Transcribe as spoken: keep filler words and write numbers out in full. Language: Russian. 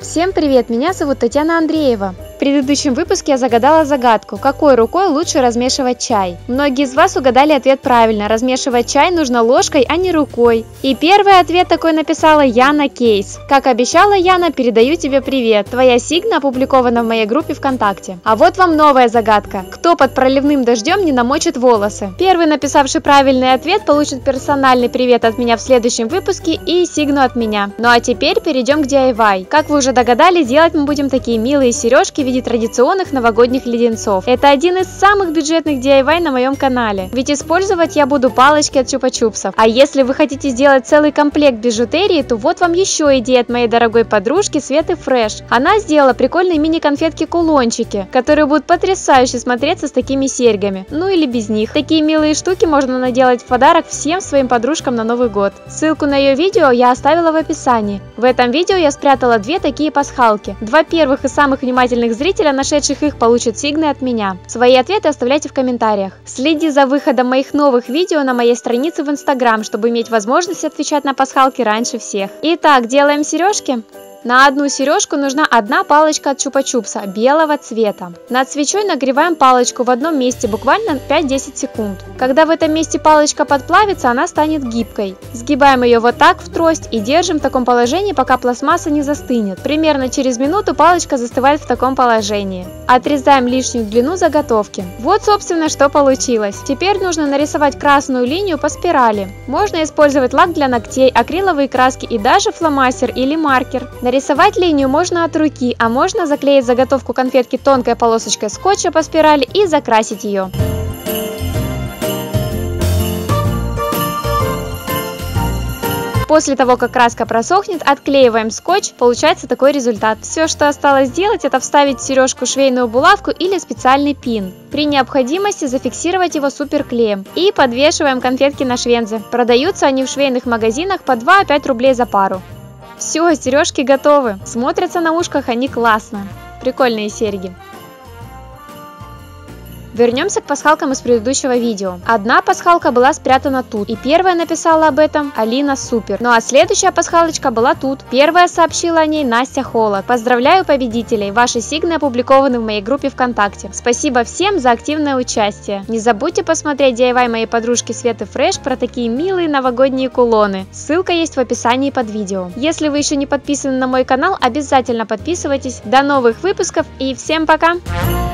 Всем привет, меня зовут Татьяна Андреева. В предыдущем выпуске я загадала загадку, какой рукой лучше размешивать чай. Многие из вас угадали ответ правильно, размешивать чай нужно ложкой, а не рукой. И первый ответ такой написала Яна Кейс. Как обещала Яна, передаю тебе привет. Твоя сигна опубликована в моей группе ВКонтакте. А вот вам новая загадка. Кто под проливным дождем не намочит волосы? Первый написавший правильный ответ получит персональный привет от меня в следующем выпуске и сигну от меня. Ну а теперь перейдем к ди ай вай. Как вы уже догадались, делать мы будем такие милые сережки в виде традиционных новогодних леденцов. Это один из самых бюджетных ди ай вай на моем канале, ведь использовать я буду палочки от чупа-чупсов. А если вы хотите сделать целый комплект бижутерии, то вот вам еще идея от моей дорогой подружки Светы Фреш. Она сделала прикольные мини-конфетки-кулончики, которые будут потрясающе смотреться с такими серьгами, ну или без них. Такие милые штуки можно наделать в подарок всем своим подружкам на Новый год. Ссылку на ее видео я оставила в описании. В этом видео я спрятала две такие пасхалки. Два первых и самых внимательных зрителя, нашедших их, получат сигны от меня. Свои ответы оставляйте в комментариях. Следи за выходом моих новых видео на моей странице в Инстаграм, чтобы иметь возможность отвечать на пасхалки раньше всех. Итак, делаем сережки. На одну сережку нужна одна палочка от чупа-чупса белого цвета. Над свечой нагреваем палочку в одном месте буквально пять-десять секунд. Когда в этом месте палочка подплавится, она станет гибкой. Сгибаем ее вот так в трость и держим в таком положении, пока пластмасса не застынет. Примерно через минуту палочка застывает в таком положении. Отрезаем лишнюю длину заготовки. Вот, собственно, что получилось. Теперь нужно нарисовать красную линию по спирали. Можно использовать лак для ногтей, акриловые краски и даже фломастер или маркер. Нарисовать линию можно от руки, а можно заклеить заготовку конфетки тонкой полосочкой скотча по спирали и закрасить ее. После того, как краска просохнет, отклеиваем скотч, получается такой результат. Все, что осталось сделать, это вставить в сережку швейную булавку или специальный пин. При необходимости зафиксировать его суперклеем и подвешиваем конфетки на швензы. Продаются они в швейных магазинах по два-пять рублей за пару. Все, сережки готовы. Смотрятся на ушках они классно. Прикольные серьги. Вернемся к пасхалкам из предыдущего видео. Одна пасхалка была спрятана тут, и первая написала об этом Алина Супер. Ну а следующая пасхалочка была тут. Первая сообщила о ней Настя Холод. Поздравляю победителей! Ваши сигны опубликованы в моей группе ВКонтакте. Спасибо всем за активное участие. Не забудьте посмотреть ди ай вай моей подружки Светы Фреш про такие милые новогодние кулоны. Ссылка есть в описании под видео. Если вы еще не подписаны на мой канал, обязательно подписывайтесь. До новых выпусков и всем пока!